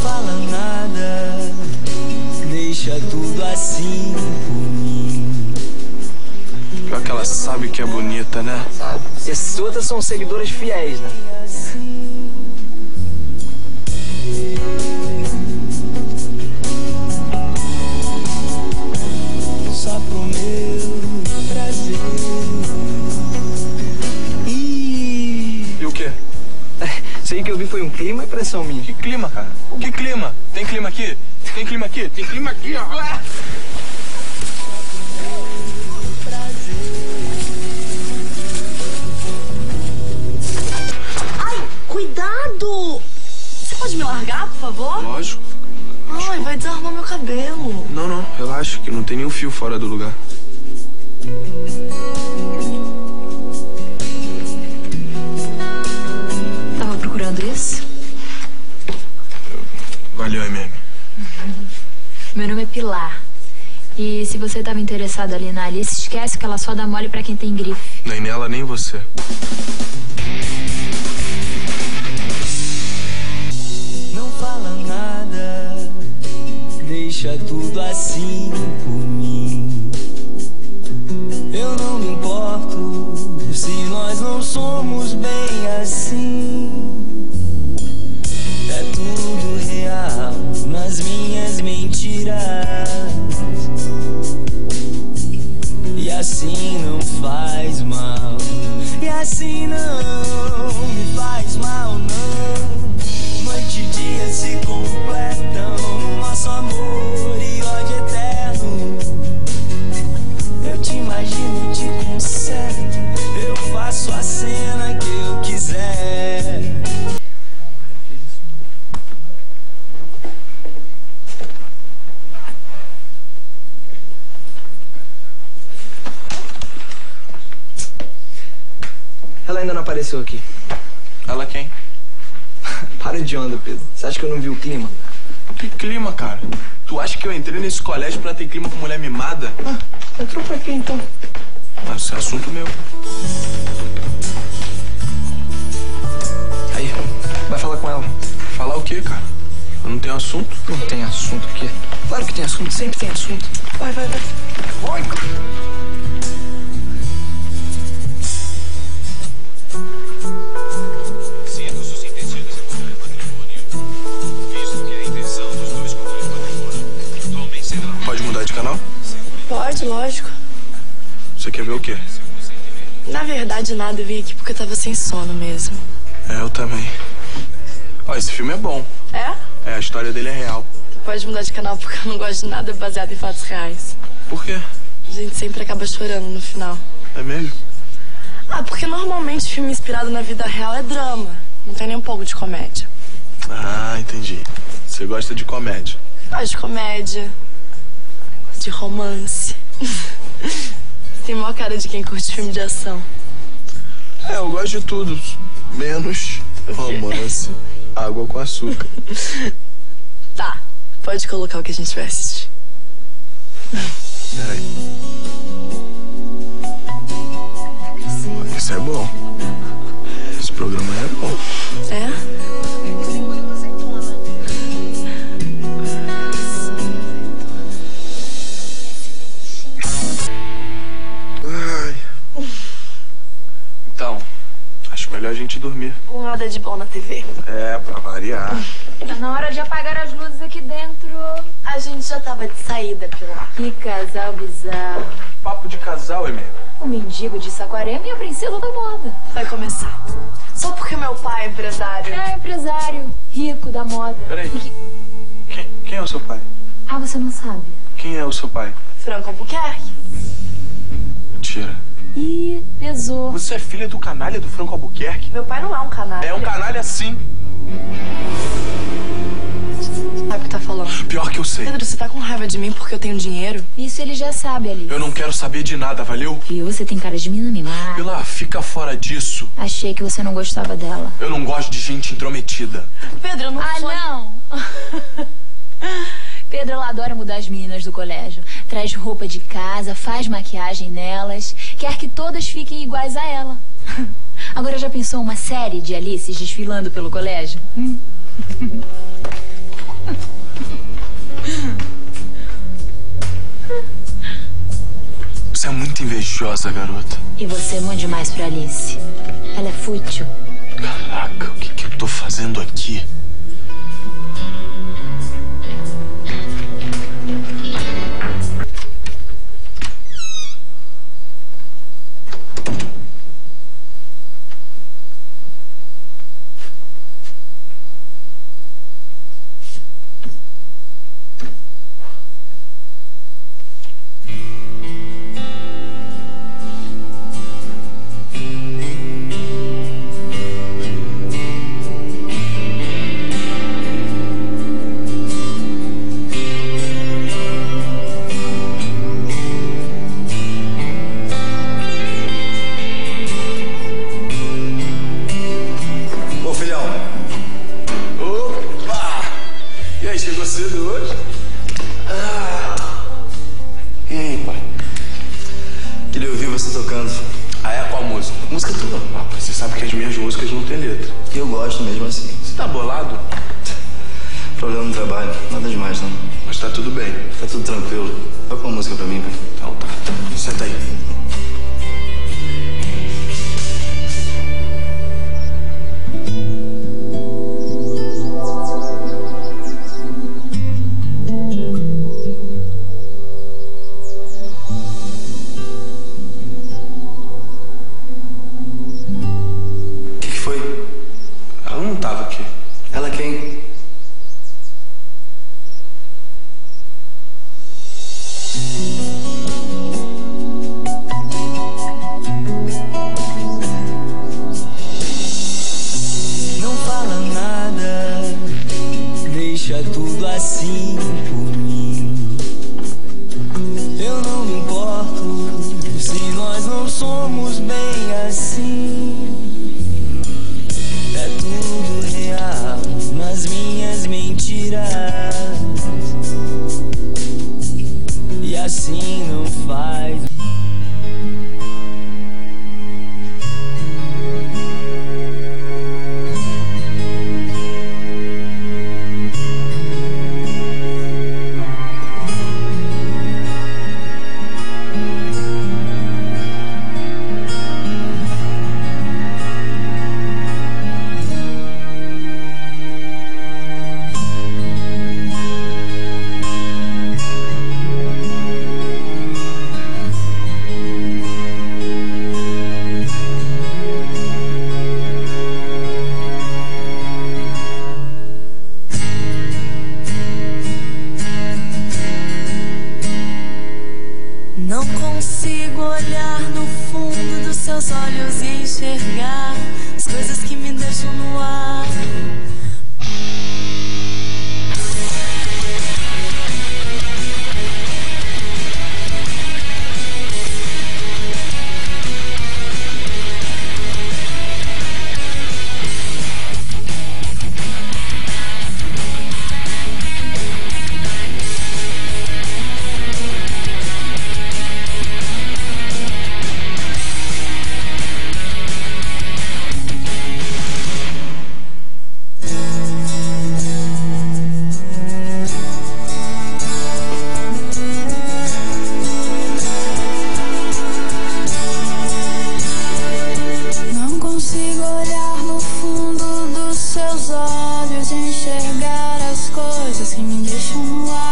fala nada, deixa tudo assim por mim. Pior que ela sabe que é bonita, né? Sabe. E essas outras são seguidoras fiéis, né? Só pro meu prazer. E o quê? Isso aí que eu vi foi um clima e impressão minha. Que clima, cara? Que clima? Tem clima aqui? Tem clima aqui? Tem clima aqui, ó. Ai, cuidado! Você pode me largar, por favor? Lógico. Ai, vai desarmar meu cabelo. Não, relaxa, que não tem nenhum fio fora do lugar. Tava procurando isso? Valeu, MM. Meu nome é Pilar. E se você tava interessado ali na Alice, esquece que ela só dá mole pra quem tem grife. Nem nela, nem você. Não fala nada, deixa tudo assim por mim. Eu não me importo se nós não somos bem assim. É tudo real nas minhas mentiras. E assim não faz mal. E assim não me faz mal, não. Noite e dia se completam no nosso amor e ódio eterno. Eu te imagino e te conserto. Eu faço a cena que eu quiser. Ela ainda não apareceu aqui. Ela quem? Para de onda, Pedro. Você acha que eu não vi o clima? Que clima, cara? Tu acha que eu entrei nesse colégio pra ter clima com mulher mimada? Entrou pra quê, então? Mas isso é assunto meu. Aí, vai falar com ela. Falar o quê, cara? Eu não tenho assunto. Não tem assunto aqui. Claro que tem assunto, sempre tem assunto. Vai. Vai. Pode mudar de canal? Pode, lógico. Você quer ver o quê? Na verdade, nada. Eu vim aqui porque eu tava sem sono mesmo. É, eu também. Ó, esse filme é bom. É? É, a história dele é real. Tu pode mudar de canal porque eu não gosto de nada baseado em fatos reais. Por quê? A gente sempre acaba chorando no final. É mesmo? Ah, porque normalmente filme inspirado na vida real é drama. Não tem nem um pouco de comédia. Ah, entendi. Você gosta de comédia. Gosto de comédia. Gosto de romance. Tem maior cara de quem curte filme de ação. É, eu gosto de tudo. Menos romance, água com açúcar. Tá, pode colocar o que a gente vai assistir. Peraí. Isso é bom. Esse programa é bom. É? Ai. Então, acho melhor a gente dormir. Nada de bom na TV. É, pra variar. Tá na hora de apagar as luzes aqui dentro. A gente já tava de saída, Pilar. Que casal bizarro. Papo de casal, Emê. O mendigo de Saquarema e a princesa da moda. Vai começar. Só porque meu pai é empresário. É, empresário, rico da moda. Peraí. Quem é o seu pai? Ah, você não sabe? Quem é o seu pai? Franco Albuquerque. Mentira. Ih, pesou. Você é filha do canalha do Franco Albuquerque? Meu pai não é um canalha. É um canalha sim. Sabe o que tá falando? Pior que eu sei. Pedro, você tá com raiva de mim porque eu tenho dinheiro? Isso ele já sabe, Alice. Eu não quero saber de nada, valeu? Viu? Você tem cara de menina mimada. Pilar, fica fora disso. Achei que você não gostava dela. Eu não gosto de gente intrometida. Pedro, eu não sou... não! Pedro, ela adora mudar as meninas do colégio. Traz roupa de casa, faz maquiagem nelas. Quer que todas fiquem iguais a ela. Agora já pensou uma série de Alices desfilando pelo colégio? invejosa, garota. E você é muito demais pra Alice. Ela é fútil. Caraca, o que eu tô fazendo aqui? Chegou cedo hoje? E aí, pai? Queria ouvir você tocando. Ah, é? Qual música? Música tua? Ah, pai, você sabe que as minhas músicas não têm letra. E eu gosto mesmo assim. Você tá bolado? Problema no trabalho. Nada demais, não. Mas tá tudo bem. Tá tudo tranquilo. Toca uma música pra mim, pai. Então tá. Senta aí. Ela não tava aqui. Ela quem? Não fala nada, deixa tudo assim por mim. Eu não me importo se nós não somos bem assim. É tudo real nas minhas mentiras. E assim não faz. Não consigo olhar no fundo dos seus olhos e enxergar as coisas que me deixam no ar. Não consigo olhar no fundo dos seus olhos e enxergar as coisas que me deixam no ar.